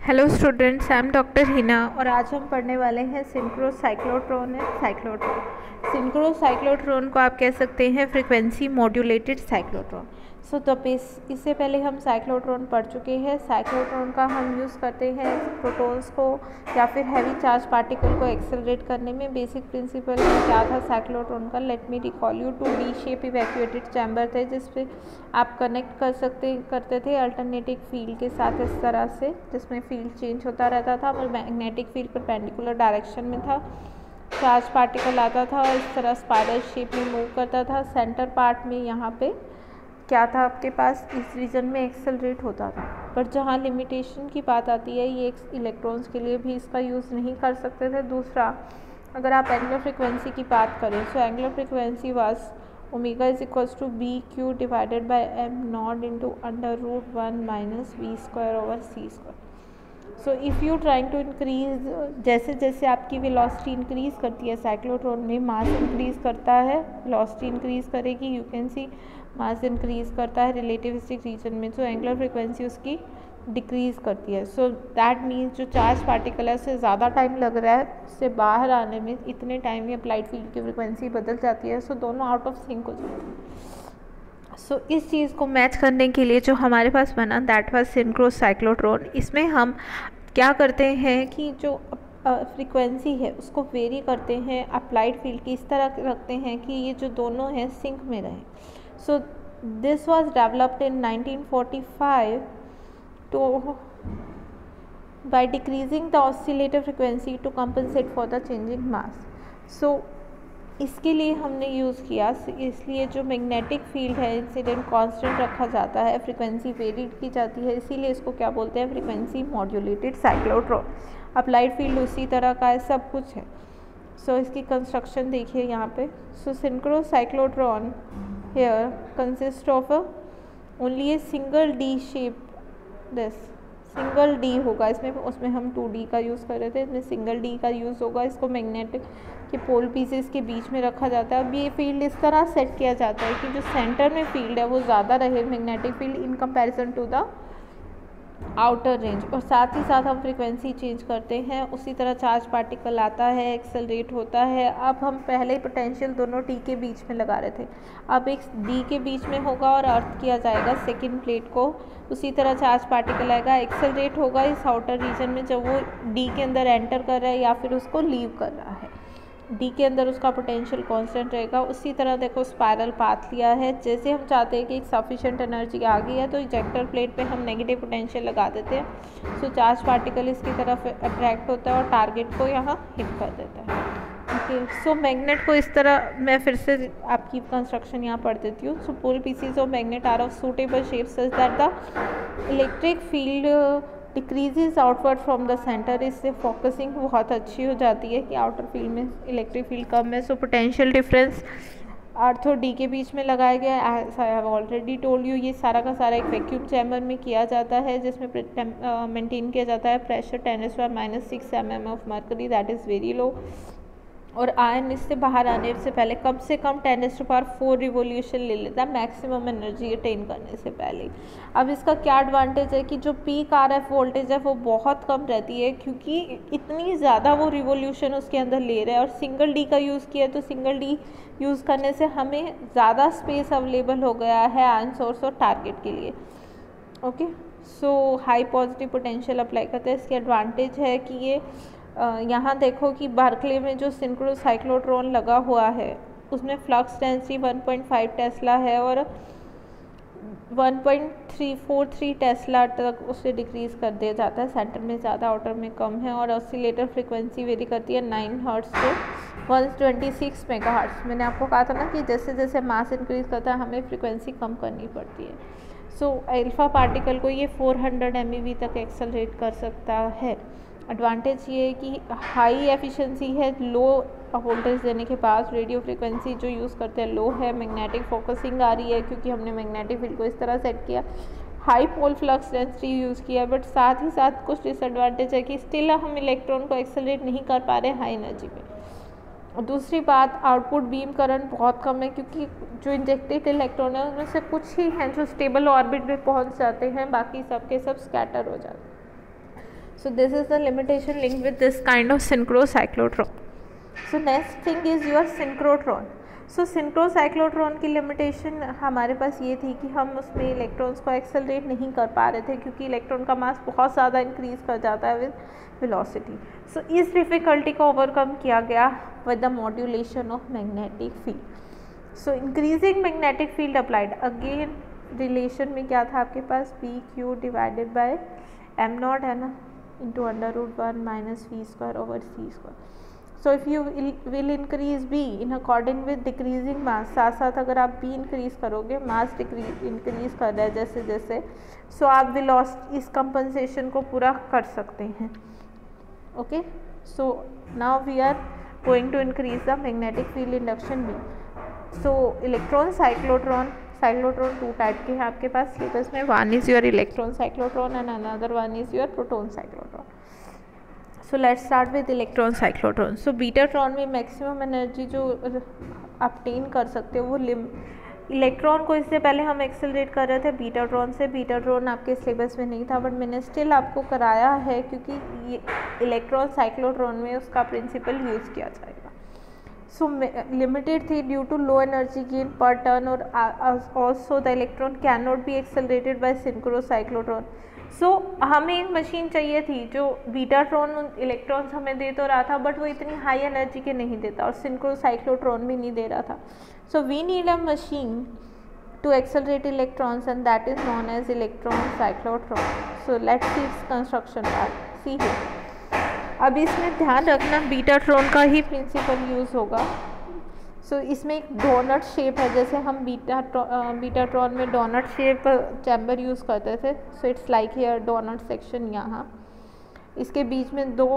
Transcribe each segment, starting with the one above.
Hello students, I am doctor Hina और आज हम पढ़ने वाले हैं सिंक्रोसाइक्लोट्रॉन एंड साइक्लोट्रॉन। सिंक्रोसाइक्लोट्रॉन को आप कह सकते हैं frequency modulated cyclotron. So the इससे पहले हम साइक्लोट्रॉन पढ़ चुके हैं। साइक्लोट्रॉन का हम यूज़ करते हैं प्रोटॉन्स को या फिर हैवी चार्ज पार्टिकल को एक्सेलरेट करने में। बेसिक प्रिंसिपल क्या था साइक्लोट्रॉन का? Let me recall you. 2D shape evacuated chamber थे जिसपे आप कनेक्ट करते थे अल्टरनेटिंग फील्ड के साथ इस तरह से, जिसमें फील्ड चेंज होता रहता था और मैग्नेटिक फील्ड परपेंडिकुलर डायरेक्शन में था। चार्ज पार्टिकल आता था और इस तरह स्पाइरल शेप में मूव करता था। सेंटर पार्ट में यहाँ पे क्या था आपके पास, इस रीजन में एक्सेलरेट होता था। पर जहाँ लिमिटेशन की बात आती है, ये इलेक्ट्रॉन्स के लिए भी इसका यूज़ नहीं कर सकते थे। दूसरा, अगर आप एंगुलर फ्रिक्वेंसी की बात करें, so angular frequency was omega is equals to B q divided by m naught into √1 minus v square over c square. So if you trying to increase, जैसे जैसे आपकी वेलोसिटी इंक्रीज़ करती है cyclotron में, मास increase करता है, velocity increase करेगी, you can see mass increase करता है रिलेटिविस्टिक रीजन में। सो एंगुलर फ्रिक्वेंसी उसकी डिक्रीज़ करती है। सो दैट मीन्स जो चार्ज पार्टिकल है उससे ज़्यादा टाइम लग रहा है, उससे बाहर आने में इतने टाइम में अप्लाइड फील्ड की फ्रिक्वेंसी बदल जाती है। सो दोनों आउट ऑफ सिंक हो जाते हैं। सो इस चीज़ को मैच करने के लिए जो हमारे पास बना, दैट वाज सिंक्रोसाइक्लोट्रॉन। इसमें हम क्या करते हैं कि जो फ्रीक्वेंसी है उसको वेरी करते हैं, अप्लाइड फील्ड की इस तरह रखते हैं कि ये जो दोनों हैं सिंक में रहें। So this was developed in 1945 to by decreasing the oscillator frequency to compensate for the changing mass. So इसके लिए हमने यूज़ किया, इसलिए जो मैग्नेटिक फील्ड है इंसिडेंट कांस्टेंट रखा जाता है, फ्रीक्वेंसी वेरीड की जाती है, इसीलिए इसको क्या बोलते हैं, frequency modulated cyclotron. Applied field उसी तरह का है, सब कुछ है। सो इसकी कंस्ट्रक्शन देखिए यहाँ पे। So synchrocyclotron here consist of only a single D shape, this single D होगा इसमें, उसमें हम 2D का यूज़ कर रहे थे, इसमें सिंगल डी का यूज़ होगा। इसको मैग्नेटिक के पोल पीसेस के बीच में रखा जाता है। अब ये फील्ड इस तरह सेट किया जाता है कि जो सेंटर में फील्ड है वो ज़्यादा रहे, magnetic field, in comparison to the outer range. और साथ ही साथ हम फ्रीक्वेंसी चेंज करते हैं, उसी तरह चार्ज पार्टिकल आता है, एक्सेलरेट होता है। अब हम पहले पोटेंशियल दोनों टी के बीच में लगा रहे थे, अब एक डी के बीच में होगा और अर्थ किया जाएगा सेकंड प्लेट को। उसी तरह चार्ज पार्टिकल आएगा, एक्सेलरेट होगा इस आउटर रीजन में जब वो डी के अंदर एंटर कर रहा है या फिर उसको लीव कर रहा है। डी के अंदर उसका पोटेंशियल कांस्टेंट रहेगा। उसी तरह देखो स्पाइरल पाथ लिया है, जैसे हम चाहते हैं कि एक सफिशिएंट एनर्जी आ गई है तो इजेक्टर प्लेट पे हम नेगेटिव पोटेंशियल लगा देते हैं। सो चार्ज पार्टिकल इसकी तरफ अट्रैक्ट होता है और टारगेट को यहाँ हिट कर देता है। ओके, सो मैग्नेट को इस तरह, मैं फिर से आपकी कंस्ट्रक्शन यहाँ पढ़ देती हूँ। So pole pieces of magnet are of suitable shape such that the electric field decreases outward from the centre. इससे फोकसिंग बहुत अच्छी हो जाती है कि आउटर फील्ड में इलेक्ट्रिक फील्ड कम है। सो पोटेंशियल डिफरेंस अर्थ और डी के बीच में लगाया गया है। I have already told you, ये सारा का सारा एक वैक्यूम चैम्बर में किया जाता है जिसमें मेंटेन किया जाता है pressure 10⁻⁻⁶ mm of mercury, that is very low. और आयन इससे बाहर आने से पहले कम से कम 10⁴ रिवोल्यूशन ले लेता है मैक्सिमम एनर्जी अटेन करने से पहले। अब इसका क्या एडवांटेज है कि जो पीक RF वोल्टेज है वो बहुत कम रहती है, क्योंकि इतनी ज़्यादा वो रिवोल्यूशन उसके अंदर ले रहा है। और सिंगल डी का यूज़ किया तो सिंगल डी यूज़ करने से हमें ज़्यादा स्पेस अवेलेबल हो गया है आयन सोर्स और टारगेट के लिए। Okay, so high positive potential apply करते हैं। इसके एडवांटेज है कि ये यहाँ देखो कि बार्कले में जो सिंक्रोसाइक्लोट्रॉन लगा हुआ है उसमें फ्लक्स डेंसिटी 1.5 टेस्ला है और 1.343 टेस्ला तक उसे डिक्रीज़ कर दिया जाता है। सेंटर में ज़्यादा, आउटर में कम है। और ऑसिलेटर फ्रीक्वेंसी वेरी करती है 9 हर्ट्ज़ से 126 मेगाहर्ट्ज़। मैंने आपको कहा था ना कि जैसे जैसे मास इंक्रीज़ करता है हमें फ्रीक्वेंसी कम करनी पड़ती है। सो अल्फा पार्टिकल को ये 400 MeV तक एक्सेलरेट कर सकता है। एडवांटेज ये है कि हाई एफिशिएंसी है, लो वोल्टेज देने के बाद रेडियो फ्रीक्वेंसी जो यूज़ करते हैं लो है, मैग्नेटिक फोकसिंग आ रही है क्योंकि हमने मैग्नेटिक फील्ड को इस तरह सेट किया, high pole flux density use किया। बट साथ ही साथ कुछ डिसएडवांटेज है कि स्टिल हम इलेक्ट्रॉन को एक्सेलरेट नहीं कर पा रहे हाई एनर्जी में। और दूसरी बात, आउटपुट बीम करंट बहुत कम है क्योंकि जो इंजेक्टेड इलेक्ट्रॉन है उनमें से कुछ ही हैं जो स्टेबल ऑर्बिट में पहुंच जाते हैं, बाकी सब के सब स्कैटर हो जाते हैं। So this is the limitation linked with this kind of synchrocyclotron. So next thing is your synchrotron. So synchrocyclotron की लिमिटेशन हमारे पास ये थी कि हम उसमें इलेक्ट्रॉन्स को एक्सेलरेट नहीं कर पा रहे थे क्योंकि इलेक्ट्रॉन का मास बहुत ज़्यादा इंक्रीज कर जाता है विद वेलोसिटी. सो इस डिफ़िकल्टी को ओवरकम किया गया with the modulation of magnetic field. So increasing magnetic field applied, again relation में क्या था आपके पास, P q divided by m naught है ना, into √1 minus v square over c square. So if you will increase B in according with decreasing mass, साथ साथ अगर आप बी इंक्रीज करोगे, मास इंक्रीज कर रहा है जैसे जैसे, सो आप वेलोसिटी इस कंपनसेशन को पूरा कर सकते हैं. Okay, so now we are going to increase the magnetic field induction B. So electron cyclotron 2 type के हैं आपके पास सिलेबस में. One is your electron cyclotron and another one is your proton cyclotron. So let's start with electron cyclotron. So betatron में maximum energy जो obtain कर सकते हो वो इलेक्ट्रॉन को इससे पहले हम एक्सेलरेट कर रहे थे बीटाट्रॉन से. बीटाट्रॉन आपके सिलेबस में नहीं था बट मैंने स्टिल आपको कराया है क्योंकि ये इलेक्ट्रॉन साइक्लोट्रॉन में उसका प्रिंसिपल यूज़ किया जाएगा. सो लिमिटेड थी due to low energy gain per turn और also the electron cannot be accelerated by synchrocyclotron. So हमें एक मशीन चाहिए थी जो बीटाट्रॉन इलेक्ट्रॉन्स हमें दे तो रहा था बट वो इतनी हाई एनर्जी के नहीं देता और सिंक्रोसाइक्लोट्रॉन भी नहीं दे रहा था. So we need a machine to accelerate electrons and that is known as electron cyclotron. So let's see its construction part. See here, अब इसमें ध्यान रखना बीटाट्रॉन का ही प्रिंसिपल यूज़ होगा. सो इसमें एक डोनट शेप है, जैसे हम बीटाट्रॉन में डोनट शेप चैम्बर यूज़ करते थे. So it's like here doughnut section. यहाँ इसके बीच में दो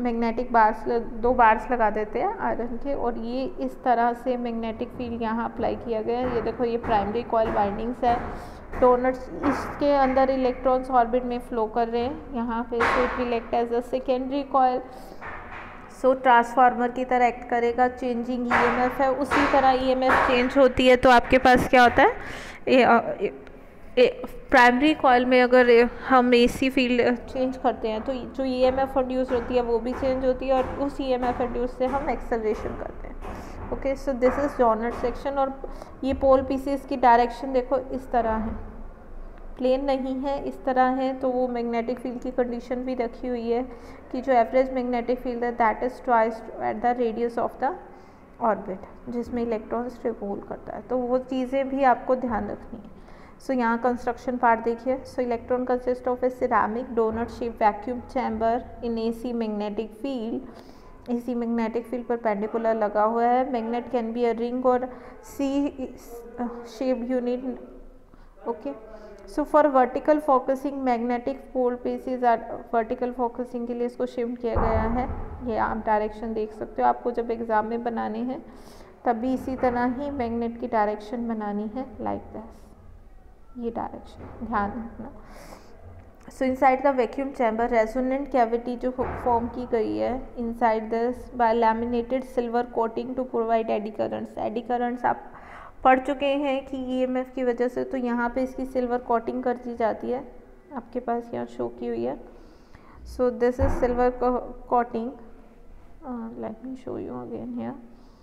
बार्स लगा देते हैं आयरन के और ये इस तरह से मैग्नेटिक फील्ड यहाँ अप्लाई किया गया है. ये देखो ये प्राइमरी कॉइल वाइंडिंग्स है. डोनट्स इसके अंदर इलेक्ट्रॉन्स ऑर्बिट में फ्लो कर रहे हैं यहाँ पे. So it will act as a secondary coil. So transformer की तरह एक्ट करेगा. चेंजिंग ईएमएफ है, उसी तरह ईएमएफ चेंज होती है तो आपके पास क्या होता है, प्राइमरी कॉइल में अगर हम एसी फील्ड चेंज करते हैं तो जो ईएमएफ प्रोड्यूस होती है वो भी चेंज होती है और उस ईएमएफ प्रोड्यूस से हम एक्सेलरेशन करते हैं. Okay, so this is doughnut section. और ये पोल पीसेस की डायरेक्शन देखो इस तरह है, प्लेन नहीं है, इस तरह है. तो वो मैग्नेटिक फील्ड की कंडीशन भी रखी हुई है कि जो एवरेज मैग्नेटिक फील्ड है that is twice at the radius of the orbit जिसमें इलेक्ट्रॉन्स रिवॉल्व करता है. तो वो चीज़ें भी आपको ध्यान रखनी है. सो यहाँ कंस्ट्रक्शन पार्ट देखिए. So electron consist of a ceramic doughnut shape vacuum chamber in AC magnetic field. AC magnetic field perpendicular लगा हुआ है. Magnet can be a ring और C shape unit. Okay, so for vertical focusing magnetic pole pieces are, vertical focusing के लिए इसको shift किया गया है. ये आप डायरेक्शन देख सकते हो. आपको जब एग्ज़ाम में बनाने हैं तब भी इसी तरह ही मैग्नेट की डायरेक्शन बनानी है, लाइक दिस. ये डायरेक्शन ध्यान रखना. So inside the vacuum chamber resonant cavity जो फॉर्म की गई है inside this by laminated silver coating to provide eddy currents. Eddy currents आप पढ़ चुके हैं कि ईएमएफ की वजह से, तो यहाँ पे इसकी सिल्वर कोटिंग कर दी जाती है. आपके पास यहाँ शो की हुई है. So this is silver coating. Let me show you again here.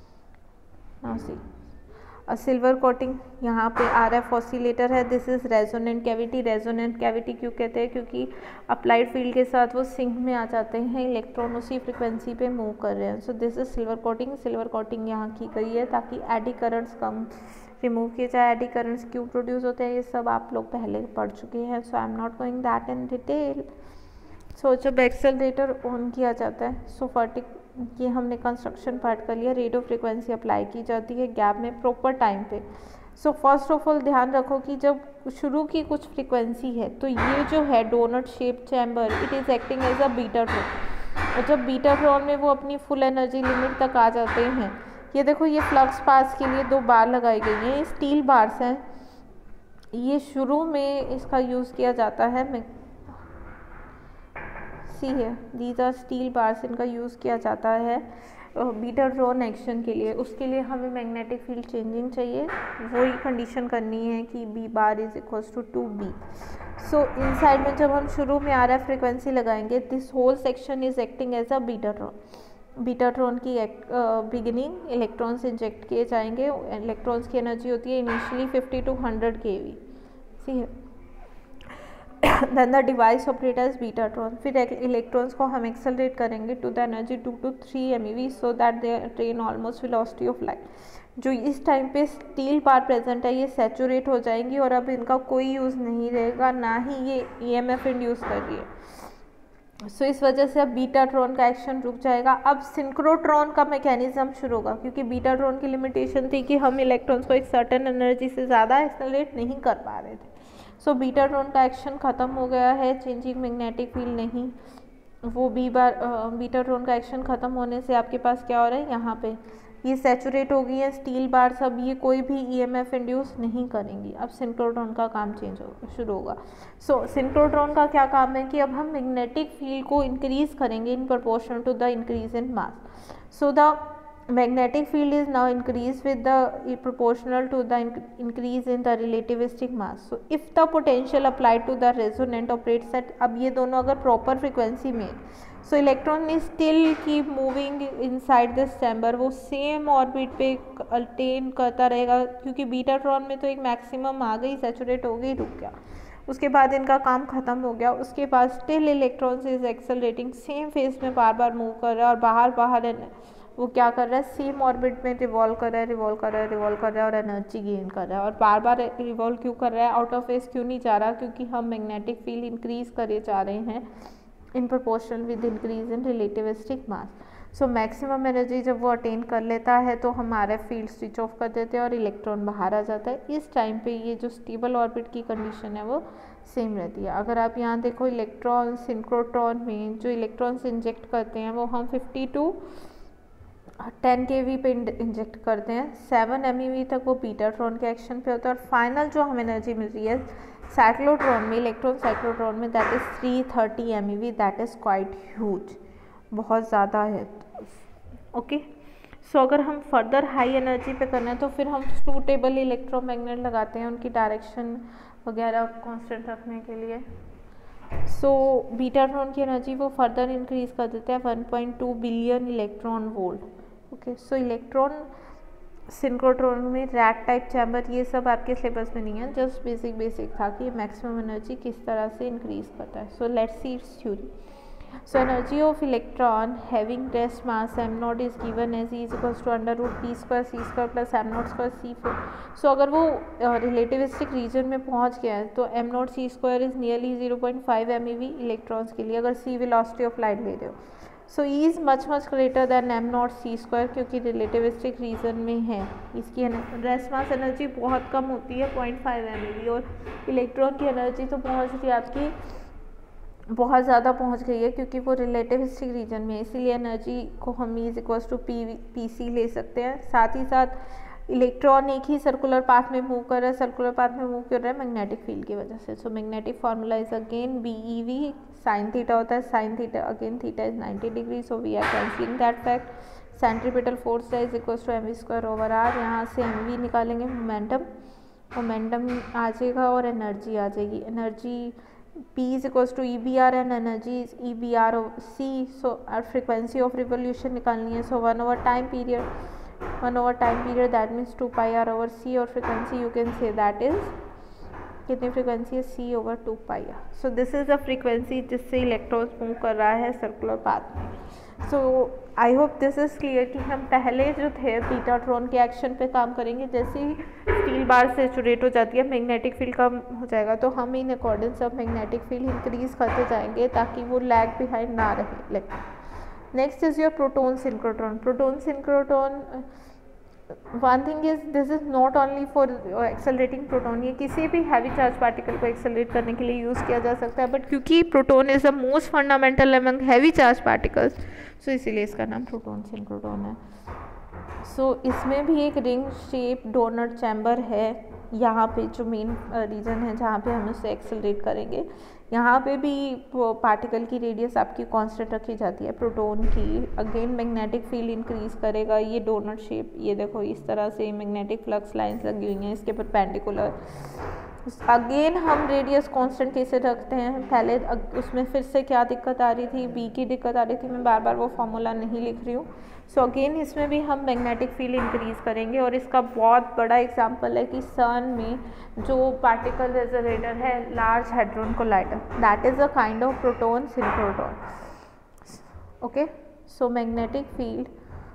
Now see silver coating. यहाँ पे RF ऑसिलेटर है. This is resonant cavity. Resonant cavity क्यों कहते हैं, क्योंकि अप्लाइड फील्ड के साथ वो सिंक में आ जाते हैं, इलेक्ट्रॉन उसी फ्रिक्वेंसी पे मूव कर रहे हैं. So this is silver coating. Silver coating यहाँ की गई है ताकि एडी करंट्स कम रिमूव किए जाए. एडी करंट्स क्यों प्रोड्यूस होते हैं ये सब आप लोग पहले पढ़ चुके हैं. So I am not going that in detail. So जब एक्सेलरेटर ऑन किया जाता है, सो ये हमने कंस्ट्रक्शन पार्ट कर लिया. रेडियो फ्रिक्वेंसी अप्लाई की जाती है गैप में प्रॉपर टाइम पे. सो फर्स्ट ऑफ ऑल ध्यान रखो कि जब शुरू की कुछ फ्रिक्वेंसी है तो ये जो है doughnut shape chamber it is acting as a betatron. और जब बीटाट्रॉन में वो अपनी फुल एनर्जी लिमिट तक आ जाते हैं, ये देखो ये फ्लक्स पास के लिए 2 बार लगाई गई हैं. ये स्टील बार्स हैं. ये शुरू में इसका यूज़ किया जाता है. सी है, दीज आर स्टील बार्स. इनका यूज़ किया जाता है बीटा ट्रॉन एक्शन के लिए, उसके लिए हमें मैग्नेटिक फील्ड चेंजिंग चाहिए, वही कंडीशन करनी है कि B bar is equals to 2b। So inside में जब हम शुरू में आ रहा है फ्रिक्वेंसी लगाएंगे, this whole section is acting as a betatron. Betatron की बिगिनिंग इलेक्ट्रॉन्स इंजेक्ट किए जाएंगे। इलेक्ट्रॉन्स की एनर्जी होती है इनिशियली 50 to 100 केवी, ठीक है। Then the device operate as betatron. फिर इलेक्ट्रॉन्स को हम एक्सेलरेट करेंगे to the energy 2 to 3 MeV so that they attain almost velocity of light. जो इस टाइम पे स्टील बार प्रेजेंट है ये सैचुरेट हो जाएंगी और अब इनका कोई यूज़ नहीं रहेगा, ना ही ये EMF इंड्यूस कर रही है। सो इस वजह से अब बीटा ट्रॉन का एक्शन रुक जाएगा। अब सिंक्रोट्रॉन का मैकेनिज्म शुरू होगा, क्योंकि बीटा ट्रॉन की लिमिटेशन थी कि हम इलेक्ट्रॉन्स को एक सर्टेन एनर्जी से ज़्यादा एक्सेलरेट नहीं कर पा रहे थे। सो बीटा ट्रॉन का एक्शन ख़त्म हो गया है, चेंजिंग मैग्नेटिक फील्ड नहीं, वो बीटा ट्रॉन का एक्शन ख़त्म होने से आपके पास क्या हो रहा है, यहाँ पे ये सैचुरेट हो गई है स्टील बार सब, ये कोई भी EMF इंड्यूस नहीं करेंगी। अब सिंक्रोट्रॉन का काम शुरू होगा। सो सिंक्रोट्रॉन का क्या काम है कि अब हम मैग्नेटिक फील्ड को इंक्रीज करेंगे in proportion to the increase in mass. So the magnetic field is now increased with the proportional to the increase in the relativistic mass. So if the potential applied to the resonant operates at, अब ये दोनों अगर proper frequency में, so electron is still keep moving inside this chamber, वो same orbit पे attain करता रहेगा, क्योंकि बीटा ट्रॉन में तो एक मैक्सिमम आ गई, सैचुरेट हो गई, रुक गया, उसके बाद इनका काम ख़त्म हो गया। उसके बाद still electrons is accelerating, same phase में बार बार मूव कर रहा है, और बाहर वो क्या कर रहा है, सेम ऑर्बिट में रिवॉल्व कर रहा है और एनर्जी गेन कर रहा है। और बार बार रिवॉल्व क्यों कर रहा है, आउट ऑफ फेज क्यों नहीं जा रहा, क्योंकि हम मैग्नेटिक फील्ड इंक्रीज करे जा रहे हैं in proportion with increase in relativistic mass. So maximum energy जब वो अटेन कर लेता है तो हमारा फील्ड स्विच ऑफ कर देते हैं और इलेक्ट्रॉन बाहर आ जाता है। इस टाइम पे ये जो स्टेबल ऑर्बिट की कंडीशन है वो सेम रहती है। अगर आप यहाँ देखो इलेक्ट्रॉन सिंक्रोट्रॉन में जो इलेक्ट्रॉन्स इंजेक्ट करते हैं वो हम 50 to 10 kV पे इंजेक्ट करते हैं, 7 MeV तक वो बीटा ट्रॉन के एक्शन पे होता है, और फाइनल जो हमें एनर्जी मिल रही है साइक्लोट्रॉन में, इलेक्ट्रॉन साइक्लोट्रॉन में, that is 330 MeV, that is quite huge, बहुत ज़्यादा है। ओके, सो अगर हम फर्दर हाई एनर्जी पे करना है तो फिर हम सूटेबल इलेक्ट्रोमैग्नेट लगाते हैं उनकी डायरेक्शन वगैरह कांस्टेंट रखने के लिए। सो बीटा ट्रॉन की एनर्जी वो फर्दर इंक्रीज कर देते हैं 1.2 billion electron volt. Okay, so electron synchrotron में रैट टाइप चैम्बर ये सब आपके सिलेबस में नहीं है, जस्ट बेसिक था कि मैक्सिमम एनर्जी किस तरह से इंक्रीज करता है। So let's see its theory. So energy of electron having rest mass m0 is given as E is equals to under root p square c square plus m0 square c4। So अगर वो relativistic region में पहुंच गया है तो m0 c square is nearly 0.5 MeV electrons के लिए, अगर c velocity of light ले रहे हो। So E is much greater than m0 c square, क्योंकि रिलेटिविस्टिक रीजन में है, इसकी रेस्ट मास एनर्जी बहुत कम होती है 0.5 MeV, और इलेक्ट्रॉन की एनर्जी तो पहुँच रही है आपकी बहुत ज़्यादा पहुंच गई है, क्योंकि वो रिलेटिविस्टिक रीजन में है, इसीलिए एनर्जी को हम E इक्वल्स टू PC ले सकते हैं। साथ ही साथ इलेक्ट्रॉन एक ही सर्कुलर पाथ में मूव कर रहा है, सर्कुलर पाथ में मूव कर रहा है मैग्नेटिक फील्ड की वजह से। So magnetic formula is again BeV, sine theta होता है, sine theta again theta is 90 degree, so we are cancelling that fact. Centripetal force is equals to mv square over r, यहाँ से mv निकालेंगे, momentum आ जाएगा और energy आ जाएगी। Energy P is equals to EBR and energy is EBR over C, so our frequency of revolution निकालनी है, so 1 over time period that means 2 pi r over C, और frequency you can say that is कितनी frequency है, C over 2 pi r। so this is the frequency जिससे electrons move कर रहा है circular path में। So I hope this is clear कि हम पहले जो थे बीटा ट्रॉन के एक्शन पे काम करेंगे, जैसे ही स्टील बार सैचुरेट हो जाती है मैग्नेटिक फील्ड कम हो जाएगा, तो हम इन अकॉर्डिंग सब मैग्नेटिक फील्ड इंक्रीज करते जाएंगे ताकि वो लैग बिहाइंड ना रहे। Next is your proton synchrotron. Proton synchrotron, one thing is this is not only for accelerating proton, ये किसी भी हैवी चार्ज पार्टिकल को एक्सेलरेट करने के लिए यूज़ किया जा सकता है, बट क्योंकि proton is the most fundamental among heavy charge particles, so इसीलिए इसका नाम प्रोटॉन सिंक्रोट्रॉन है। सो इसमें भी एक रिंग शेप डोनट चैम्बर है, यहाँ पे जो मेन रीजन है जहाँ पे हम उसे एक्सेलरेट करेंगे, यहाँ पे भी वो पार्टिकल की रेडियस आपकी कांस्टेंट रखी जाती है प्रोटॉन की। अगेन मैग्नेटिक फील्ड इंक्रीज करेगा, ये डोनट शेप, ये देखो इस तरह से मैग्नेटिक फ्लक्स लाइंस लगी हुई हैं इसके परपेंडिकुलर। अगेन हम रेडियस कांस्टेंट कैसे रखते हैं, पहले उसमें फिर से क्या दिक्कत आ रही थी, बी की दिक्कत आ रही थी, मैं बार बार वो फॉर्मूला नहीं लिख रही हूँ। सो अगेन इसमें भी हम मैग्नेटिक फील्ड इंक्रीज करेंगे, और इसका बहुत बड़ा एग्जांपल है कि सन में जो पार्टिकल रेजोनेटर है large hadron collider, that is a kind of proton synchrotron. Okay, so magnetic field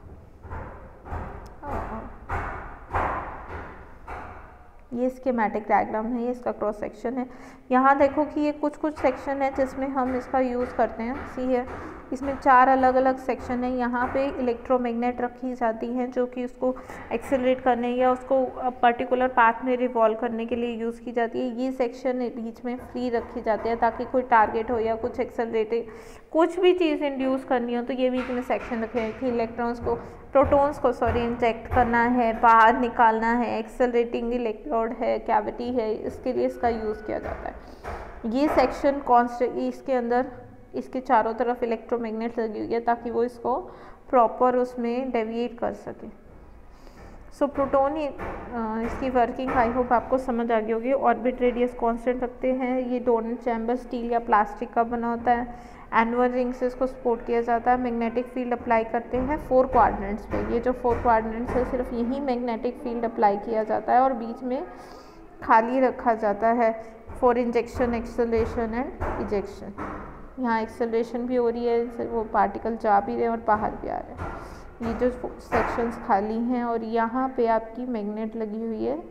ये स्कीमेटिक डायग्राम है, ये इसका क्रॉस सेक्शन है। यहाँ देखो कि ये कुछ सेक्शन है जिसमें हम इसका यूज़ करते हैं। सी है, इसमें 4 अलग अलग सेक्शन है। यहाँ पे इलेक्ट्रोमैग्नेट रखी जाती हैं जो कि उसको एक्सेलरेट करने या उसको पर्टिकुलर पाथ में रिवॉल्व करने के लिए यूज़ की जाती है। ये सेक्शन बीच में फ्री रखी जाती है ताकि कोई टारगेट हो या कुछ एक्सेलरेट कुछ भी चीज़ इंड्यूस करनी हो तो ये बीच में सेक्शन रखे हैं कि इलेक्ट्रॉन्स को प्रोटॉन्स को इंजेक्ट करना है, बाहर निकालना है, एक्सेलरेटिंग इलेक्ट्रोड है, कैविटी है, इसके लिए इसका यूज़ किया जाता है। ये सेक्शन कॉन्स्टेंट, इसके अंदर इसके चारों तरफ इलेक्ट्रोमैग्नेट लगी हुई है ताकि वो इसको प्रॉपर उसमें डेविएट कर सके। सो प्रोटॉन इसकी वर्किंग आई होप आपको समझ आ गई होगी। ऑर्बिट रेडियस कांस्टेंट रखते हैं। ये डोनट चैम्बर स्टील या प्लास्टिक का बना होता है। एनुअल रिंग से इसको सपोर्ट किया जाता है। मैग्नेटिक फील्ड अप्लाई करते हैं 4 क्वाड्रेंट्स पे। ये जो 4 क्वाड्रेंट्स है सिर्फ यही मैग्नेटिक फील्ड अप्लाई किया जाता है और बीच में खाली रखा जाता है for injection, acceleration and ejection. यहाँ एक्सेलरेशन भी हो रही है, वो पार्टिकल जा भी रहे हैं और बाहर भी आ रहे हैं। ये जो सेक्शंस खाली हैं और यहाँ पे आपकी मैग्नेट लगी हुई है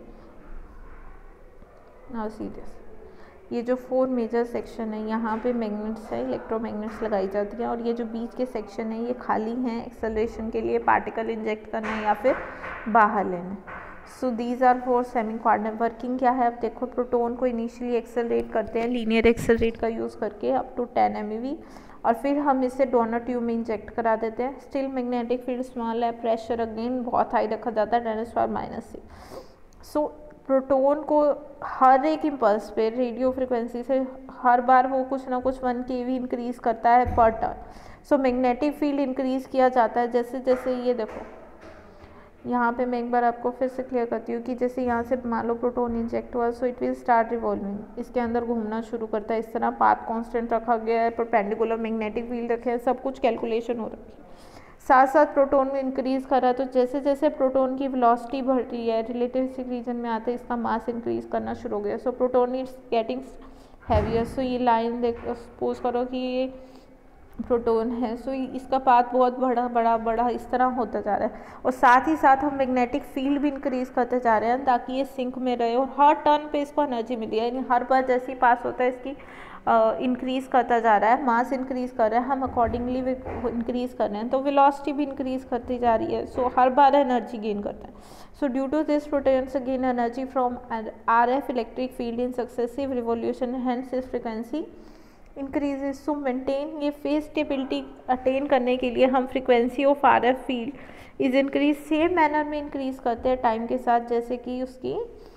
ना सीरियस। ये जो 4 मेजर सेक्शन है यहाँ पे मैग्नेट्स है, इलेक्ट्रोमैग्नेट्स लगाई जाती हैं और ये जो बीच के सेक्शन है ये खाली हैं एक्सेलरेशन के लिए, पार्टिकल इंजेक्ट करने या फिर बाहर लेने। So these are 4 semi quadrant. Working क्या है अब देखो, प्रोटॉन को इनिशियली एक्सेलरेट करते हैं लीनियर एक्सेलरेट का यूज़ करके अप टू 10 MeV और फिर हम इसे डोनट ट्यूब में इंजेक्ट करा देते हैं। स्टिल मैग्नेटिक फील्ड स्मॉल है, प्रेशर अगेन बहुत हाई रखा जाता है 10⁻⁻⁶। सो प्रोटॉन को हर एक इम्पल्स पे रेडियो फ्रिक्वेंसी से हर बार वो कुछ ना कुछ 1 kV इंक्रीज़ करता है per turn. So magnetic field increase किया जाता है जैसे जैसे ये देखो यहाँ पे मैं एक बार आपको फिर से क्लियर करती हूँ कि जैसे यहाँ से मान लो प्रोटॉन इंजेक्ट हुआ, so it will start revolving, इसके अंदर घूमना शुरू करता है। इस तरह पाथ कांस्टेंट रखा गया है, परपेंडिकुलर मैग्नेटिक फील्ड रखे हैं, सब कुछ कैलकुलेशन हो रखी है। साथ साथ प्रोटॉन में इंक्रीज़ कर रहा है, तो जैसे जैसे प्रोटोन की वेलोसिटी बढ़ रही है, रिलेटिविस्टिक रीजन में आते इसका मास इंक्रीज़ करना शुरू हो गया। So proton is getting heavier. So ये लाइन देख सपोज करो कि ये प्रोटॉन है, सो इसका पाथ बहुत बड़ा इस तरह होता जा रहा है और साथ ही साथ हम मैग्नेटिक फील्ड भी इंक्रीज़ करते जा रहे हैं ताकि ये सिंक में रहे और हर टर्न पे इसको एनर्जी मिली है, यानी हर बार जैसे ही पास होता है इसकी इंक्रीज़ करता जा रहा है, मास इंक्रीज़ कर रहा है, हम अकॉर्डिंगली इंक्रीज़ कर रहे हैं तो वेलोसिटी भी इंक्रीज़ करती जा रही है। सो हर बार एनर्जी गेन करता है। So due to this protons gain energy from RF electric field in successive revolution, hence is frequency increases. To maintain ये फेज स्टेबिलिटी अटेन करने के लिए हम frequency of RF field is increase same manner में increase करते हैं time के साथ, जैसे कि उसकी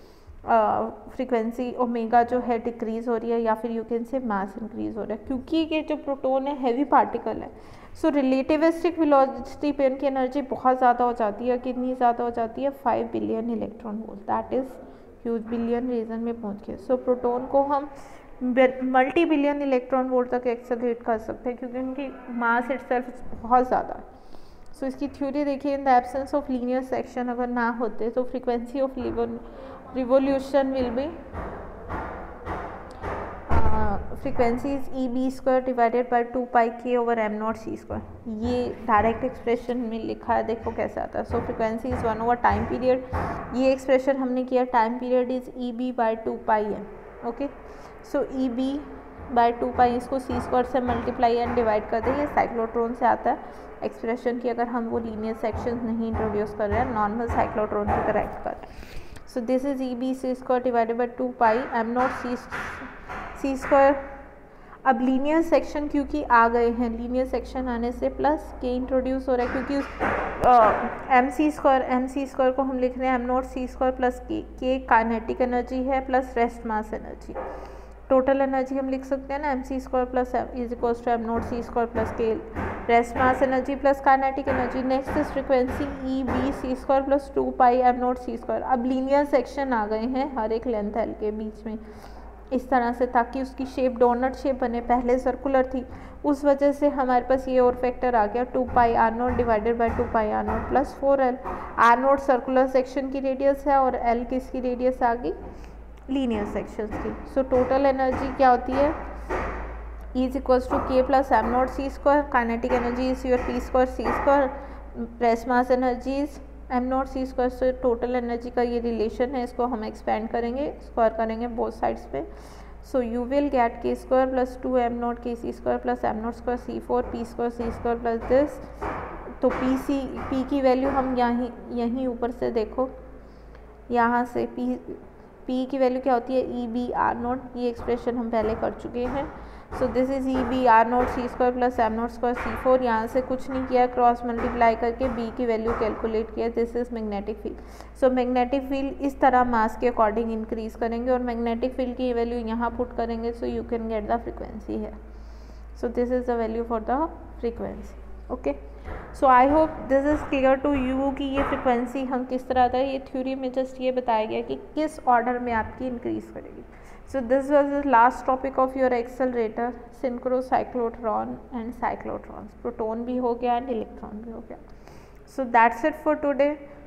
फ्रीक्वेंसी ओमेगा जो है डिक्रीज़ हो रही है या फिर you can say mass increase हो रहा है, क्योंकि ये जो प्रोटॉन है हैवी पार्टिकल है। सो रिलेटिविस्टिक वेलोसिटी पे इनकी एनर्जी बहुत ज़्यादा हो जाती है। कितनी ज़्यादा हो जाती है? 5 billion electron volt, that is huge, billion region में पहुँच गए। सो प्रोटॉन को हम मल्टी बिलियन इलेक्ट्रॉन वोल्ट तक एक्सेलरेट कर सकते हैं क्योंकि उनकी मास इटसेल्फ बहुत ज़्यादा है। सो इसकी थ्योरी देखिए, in the absence of linear section अगर ना होते तो frequency of revolution will be frequency is EB² divided by 2πk/m0c²। ये डायरेक्ट एक्सप्रेशन में लिखा है, देखो कैसे आता है। So frequency is 1/, time period, ये एक्सप्रेशन हमने किया, time period is EB/2πm। Okay, so EB/2π इसको c² से मल्टीप्लाई एंड डिवाइड कर दें, ये साइक्लोट्रॉन से आता है एक्सप्रेशन की, अगर हम वो लीनियर सेक्शन नहीं इंट्रोड्यूस कर रहे हैं, नॉर्मल साइक्लोट्रॉन की करेक्ट कर रहे हैं। So this is EB/c² divided by 2πm0c²। अब लीनियर सेक्शन क्योंकि आ गए हैं, लीनियर सेक्शन आने से प्लस के इंट्रोड्यूस हो रहा है क्योंकि mc² को हम लिख रहे हैं m0c² plus K kinetic energy है plus rest mass energy. Total energy हम लिख सकते हैं ना M C square plus is equals to M not C square plus K rest mass energy plus kinetic energy. Next is frequency E B C square plus 2 pi M not C square. अब linear section आ गए हैं हर एक length L के बीच में इस तरह से, ताकि उसकी शेप डोनट शेप बने। पहले सर्कुलर थी, उस वजह से हमारे पास ये और फैक्टर आ गया 2 pi R not divided by 2 pi R not plus 4L। R not circular section की रेडियस है और L किसकी रेडियस आ गई, लीनियर सेक्शन की। सो टोटल एनर्जी क्या होती है, E is equals to K plus M not C square. Kinetic energy is your P square C square. Rest mass energy is M not C square. से total energy का ये relation है, इसको हम expand करेंगे, स्क्वायर करेंगे both sides पे। So you will get K square plus 2 M not K C square plus M not square C 4 P square C square plus this. तो पी की वैल्यू हम यहीं ऊपर से देखो, यहाँ से पी की वैल्यू क्या होती है, ई बी आर नोट। ये एक्सप्रेशन हम पहले कर चुके हैं। So this is E B R not C square plus M not square C 4। यहाँ से कुछ नहीं किया, क्रॉस मल्टीप्लाई करके बी की वैल्यू कैलकुलेट किया। This is magnetic field. So magnetic field इस तरह मास के अकॉर्डिंग इंक्रीज करेंगे और मैग्नेटिक फील्ड की वैल्यू यहाँ पुट करेंगे। So you can get the frequency है। So this is the value for the frequency. Okay, so I hope this is clear to you कि ये फ्रिक्वेंसी हम किस तरह था। ये थ्योरी में जस्ट ये बताया गया कि किस ऑर्डर में आपकी इंक्रीज करेगी। So this was the last topic of your accelerator, synchro cyclotron and cyclotrons. Proton भी हो गया एंड इलेक्ट्रॉन भी हो गया। So that's it for today.